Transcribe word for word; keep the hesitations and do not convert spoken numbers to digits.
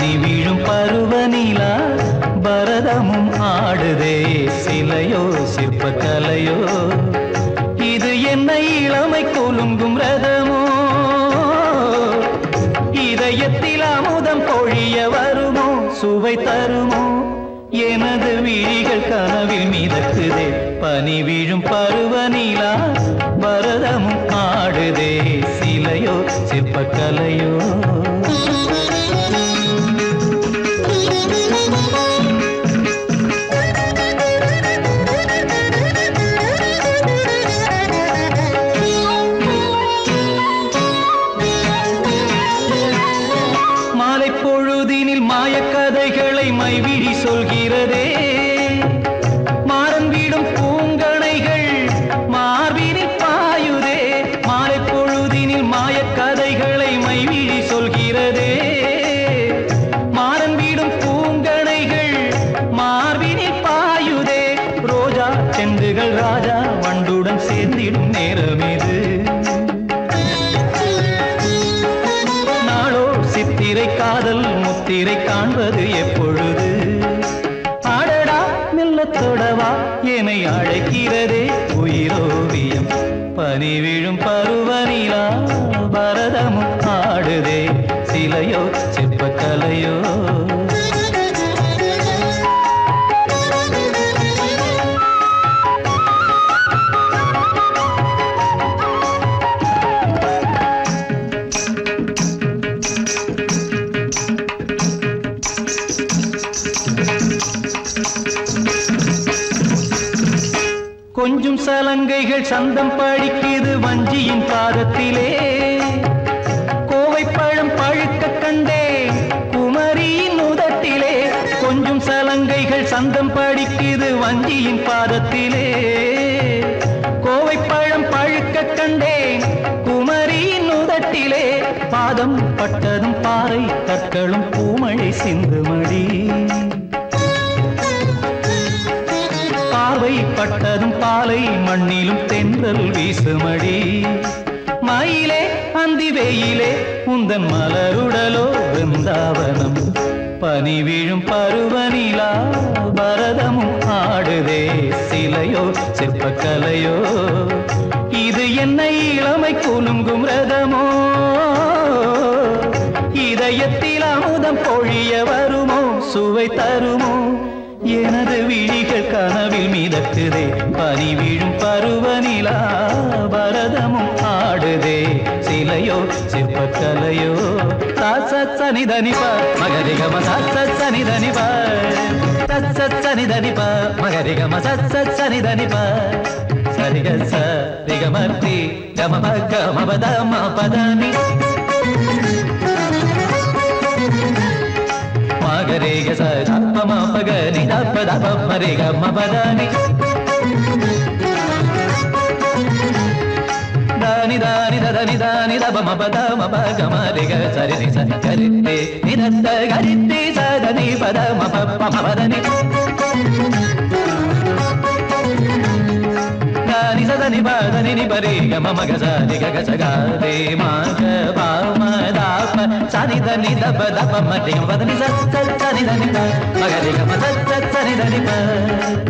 பனி வீழும் பருவநிலா பரதமும் ஆடுதே சிலையோ சிற்ப கலையோ இது என்ன இளமை கொலுங்கும் ரதமோ இதயத்தில் அமுதம் பொழிய வருமோ சுவை தருமோ எனது விழிகள் கனவில் மிதக்குதே பனி வீழும் பருவநிலா பரதமும் ஆடுதே சிலையோ சிற்ப கலையோ மாயக்கதைகளை மைவிழி சொல்கிறதே மாறன் வீடும் பூங்கணைகள் மார்பினில் பாயுதே மாலை பொழுதினில் மாயக்கதைகளை மைவிழி சொல்கிறதே மாறன் வீடும் பூங்கணைகள் மார்பினில் பாயுதே ரோஜா செண்டுகள் ராஜா வண்டுடன் சேர்ந்திடும் நேரம் இது சித்திரை காதல் முத்திரை காண்பது எப்பொழுது ஆடடா மெல்ல தொடவா என்னை அழைக்கிறதே உயிரோவியம் பனி விழும் பருவநிலா பரதமும் ஆடுதே சிலையோ சிற்ப கலையோ கொஞ்சம் சலங்கைகள் சந்தம் படிக்குது வஞ்சியின் பாதத்திலே கோவை பழம் பழுக்க கண்டே குமரியின் உதட்டிலே கொஞ்சம் சலங்கைகள் சந்தம் படிக்குது வஞ்சியின் பாதத்திலே கோவை பழம் பழுக்க கண்டேன் குமரியின் உதட்டிலே பாதம் பட்டதும் பாறை கற்களும் பூமழை சிந்துமடி பட்டதும் பாலை மண்ணிலும் தென்றல் வீசுமடி மயிலே அந்தி வெயிலே உந்தன் மலருடலோ பிருந்தாவனம் பனி வீழும் பருவநிலா பரதமும் ஆடுதே சிலையோ சிற்ப கலையோ இது என்ன இளமை குலுங்கும் ரதமோ இதயத்தில் அமுதம் பொழிய வருமோ சுவை தருமோ எனது விழிகள் கனவில் மிதக்குதே பனி வீழும் பருவநிலா பரதமும் ஆடுதே சிலையோ சிற்ப கலையோ சத் சனி தனிப மகரி கம சத் சனி தனிப சத் சனி தனிப மகரி கம சத் சனி தனிப சரிக ச ரிகமர்த்தி கம கம பத ம பதனி மகரேக சப்ப மபகனி தப்ப தப்ப மரேக மபதனி தானி தானி ததனி தானி தப மபத மபக மரேக சரிதி சரி கரித்தே நிரந்த கரித்தே சதனி பத மபப்ப மபதனி தானி சதனி பதனி நி பரேக மமக சரி கக சகாதே மக பாம தாப சனி தனி தப தப மரேக மபதனி சத் சத் சனி தனி ப மகரேக ம சத் சத் சனி தனி ப